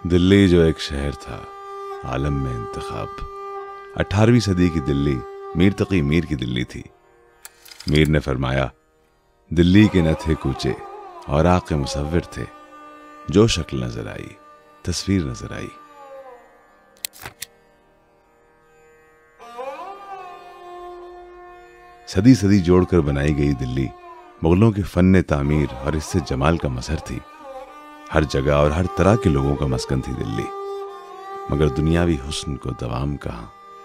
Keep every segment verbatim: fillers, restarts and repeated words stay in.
दिल्ली जो एक शहर था, आलम में इंतखाब। अठारहवीं सदी की दिल्ली मीर तकी मीर की दिल्ली थी। मीर ने फरमाया, दिल्ली के न थे कूचे और आके मुसव्विर थे, जो शक्ल नजर आई तस्वीर नजर आई। सदी सदी जोड़कर बनाई गई दिल्ली मुगलों के फन्ने तामीर और इससे जमाल का मजहर थी। हर जगह और हर तरह के लोगों का मस्कन थी दिल्ली, मगर दुनियावी हुस्न को दवाम कहां।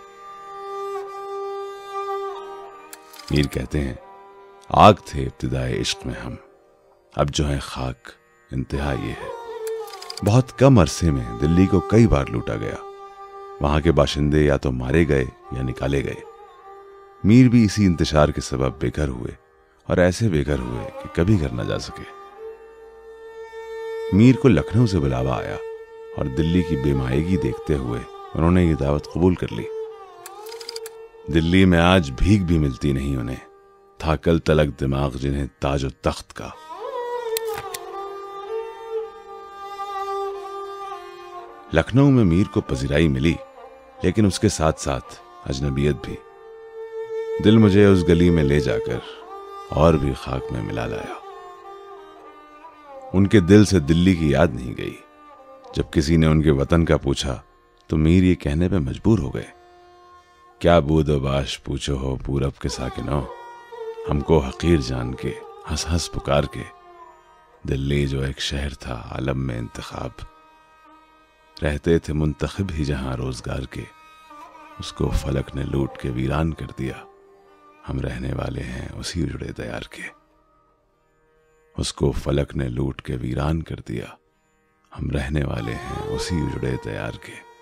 मीर कहते हैं, आग थे इब्तिदाए इश्क में हम, अब जो है खाक इंतहा ये है। बहुत कम अरसे में दिल्ली को कई बार लूटा गया। वहां के बाशिंदे या तो मारे गए या निकाले गए। मीर भी इसी इंतशार के सबब बेघर हुए, और ऐसे बेघर हुए कि कभी घर न जा सके। मीर को लखनऊ से बुलावा आया और दिल्ली की बेमायगी देखते हुए उन्होंने ये दावत कबूल कर ली। दिल्ली में आज भीख भी मिलती नहीं उन्हें, था कल तलक दिमाग जिन्हें ताजो तख्त का। लखनऊ में मीर को पजीराई मिली, लेकिन उसके साथ साथ अजनबियत भी। दिल मुझे उस गली में ले जाकर और भी खाक में मिला लाया। उनके दिल से दिल्ली की याद नहीं गई। जब किसी ने उनके वतन का पूछा तो मीर ये कहने पे मजबूर हो गए, क्या बूदो बाश पूछो हो पूरब के साकिनो, हमको हकीर जान के हंस हंस पुकार के। दिल्ली जो एक शहर था आलम में इंतखाब, रहते थे मुंतखिब ही जहां रोजगार के, उसको फलक ने लूट के वीरान कर दिया। हम रहने वाले हैं उसी उजड़े तैयार के। उसको फलक ने लूट के वीरान कर दिया, हम रहने वाले हैं उसी उजड़े तैयार के।